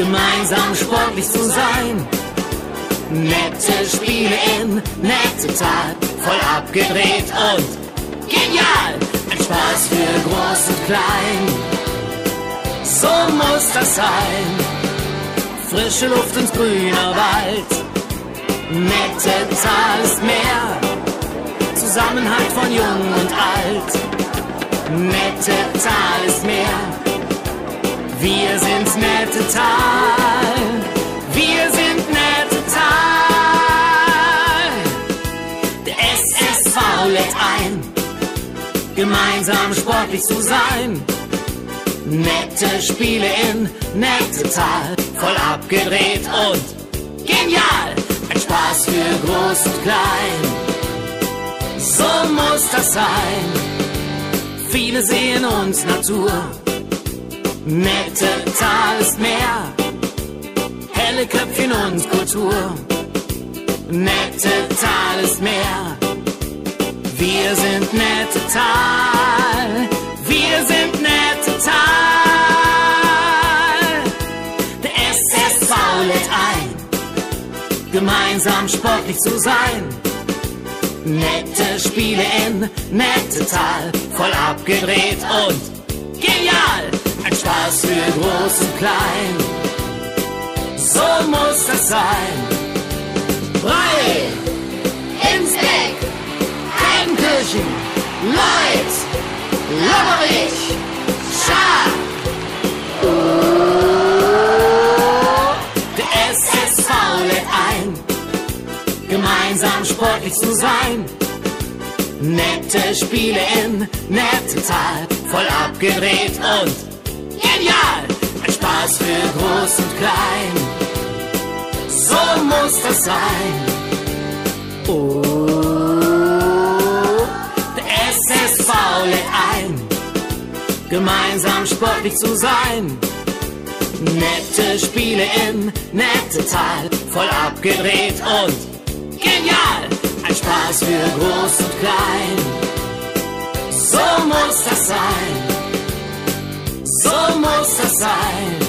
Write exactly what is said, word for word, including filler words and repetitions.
gemeinsam sportlich zu sein. Nette Spiele in nette Tat, voll abgedreht und genial. Ein Spaß für groß und klein, so muss das sein. Frische Luft und grüner Wald, nette Zahl ist mehr. Zusammenhalt von Jung und Alt, nette Zahl ist mehr. Wir sind nette Tal, wir sind nette Tal. Der S S V lädt ein, gemeinsam sportlich zu sein. Nette Spiele in nette Tal, voll abgedreht und genial. Ein Spaß für groß und klein, so muss das sein. Viele sehen uns Natur, nette Tal ist mehr. Helle Köpfchen und Kultur, nette Tal ist mehr. Wir sind nette Tal, wir sind nette Tal. Der S S V lädt ein, gemeinsam sportlich zu sein. Nette Spiele in nette Tal, voll abgedreht und genial. Ein Spaß für groß und klein, so muss das sein. Brei, ins Eck, Heidenkirchen, Leut, Lommerich, Schar. Der S S V lädt ein, gemeinsam sportlich zu sein. Nette Spiele in nette Tal, voll abgedreht und genial. Ein Spaß für groß und klein, so muss das sein. Oh, der S S V lädt ein, gemeinsam sportlich zu sein. Nette Spiele in nette Tal, voll abgedreht und genial. Ein Spaß für groß und klein, so muss das sein. So muss das sein.